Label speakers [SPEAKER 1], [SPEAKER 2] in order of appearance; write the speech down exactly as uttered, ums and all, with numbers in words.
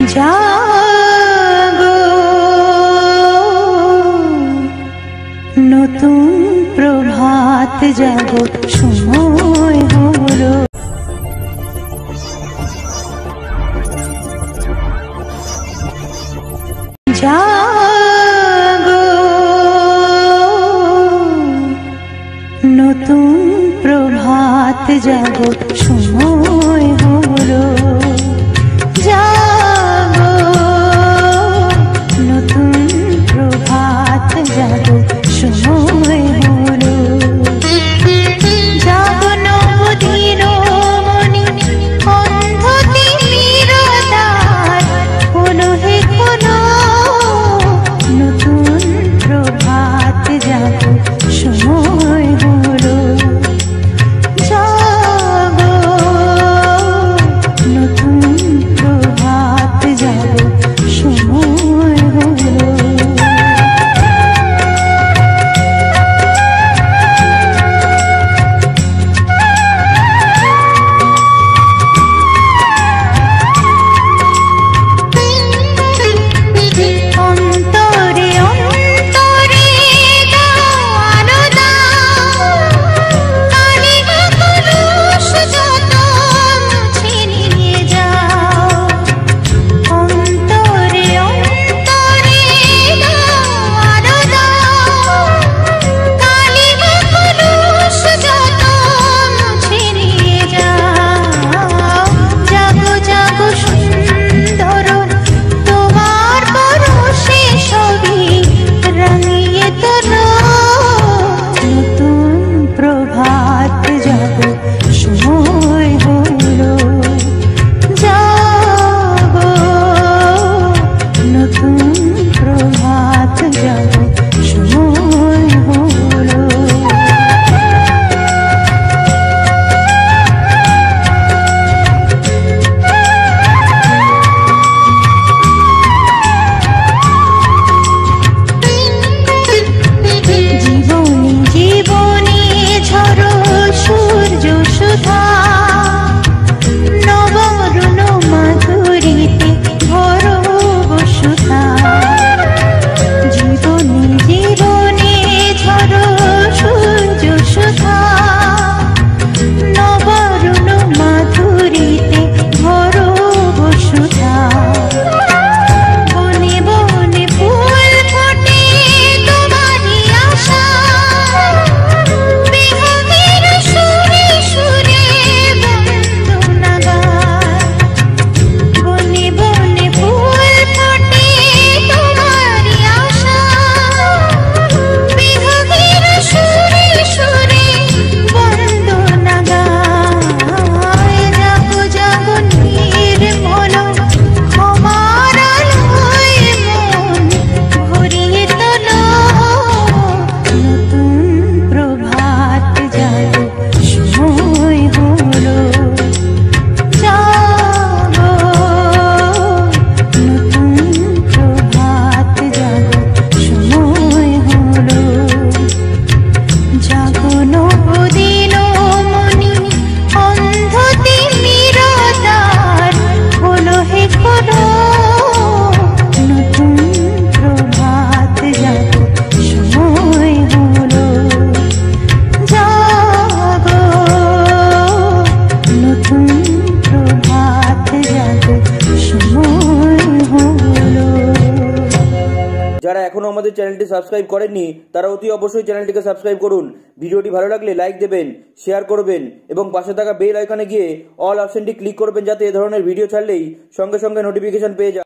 [SPEAKER 1] জাগো নতুন প্রভাত জাগো সময় হলো। জাগো নতুন প্রভাত জাগো সময় হলো। জাগো নতুন প্রভাত জাগো সময় হলো। জাগো নবদিন মনি অন্ধ তিমিরদার হলো হে কোনো নতুন প্রভাত জাগো সময় হলো। জাগো নতুন প্রভাত জাগো সময় হলো।
[SPEAKER 2] যারা এখনো আমাদের চ্যানেলটি সাবস্ক্রাইব করেননি তারা অতি অবশ্যই চ্যানেলটিকে সাবস্ক্রাইব করুন। ভিডিওটি ভালো লাগলে লাইক দেবেন, শেয়ার করবেন এবং পাশে থাকা বেল আইকনে গিয়ে অল অপশনটি ক্লিক করবেন যাতে এ ধরনের ভিডিও ছাড়লেই সঙ্গে সঙ্গে নোটিফিকেশন পেয়ে যান।